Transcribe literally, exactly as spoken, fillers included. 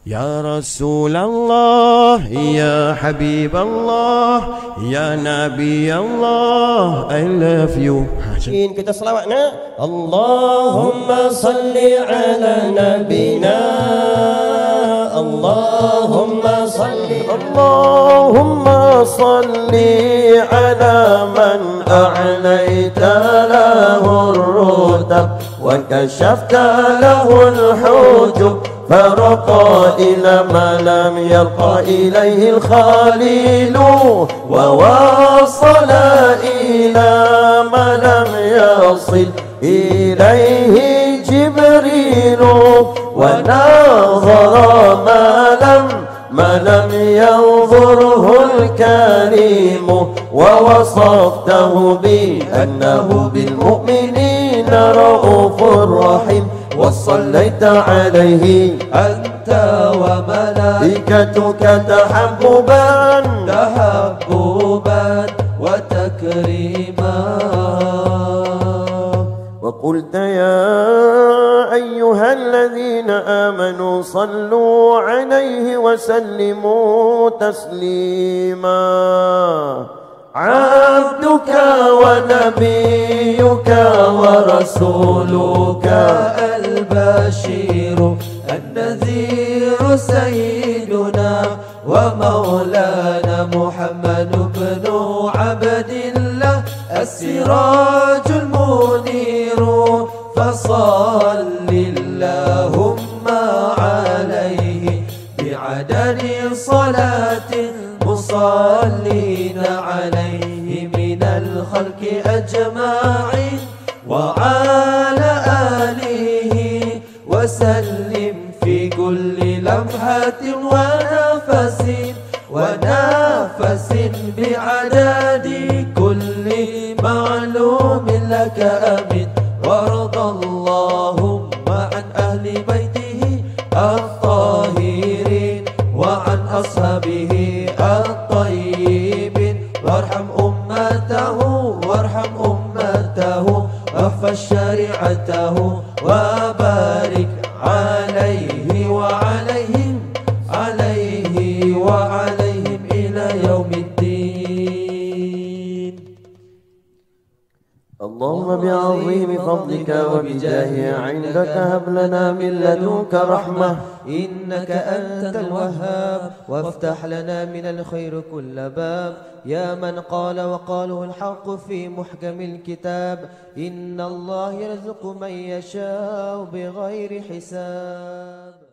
يا رسول الله يا حبيب الله يا نبي الله I love you. Kita selawatnya Allahumma salli ala nabina Allahumma salli Allahumma salli ala man a'laita lahu ar-rutab wa kashafta lahu al-hujub فرقى إلى ما لم يرقى إليه الخليل وواصل إلى ما لم يصل إليه جبريل ونظر ما لم ما لم ينظره الكريم ووصفته بأنه بالمؤمنين رؤوف رحيم وصليت عليه أنت وملائكتك تحببا تحببا وتكريما وقلت يا أيها الذين آمنوا صلوا عليه وسلموا تسليما عبدك ونبيك ورسولك البشير النذير سيدنا ومولانا محمد بن عبد الله السراج المنير فصل اللهم عليه بعدد صلاة مصلين عليه من الخلق أجمعين وعلى آله وسلم في كل لمحة ونفس ونفس بعدد كل معلوم لك أمين وارض اللهم عن أهل بيته الطاهرين وعن أصحابه الطيبين وارحم أمته وارحم أمته واحفظ شريعته وبارك عليه وعليهم عليه وعليهم إلى يوم الدين. اللهم بعظيم فضلك وبجاه عندك هب لنا من لدنك رحمة إنك أنت الوهاب وافتح لنا من الخير كل باب يا من قال وقاله الحق في محكم الكتاب إن الله يرزق من يشاء بغير حساب.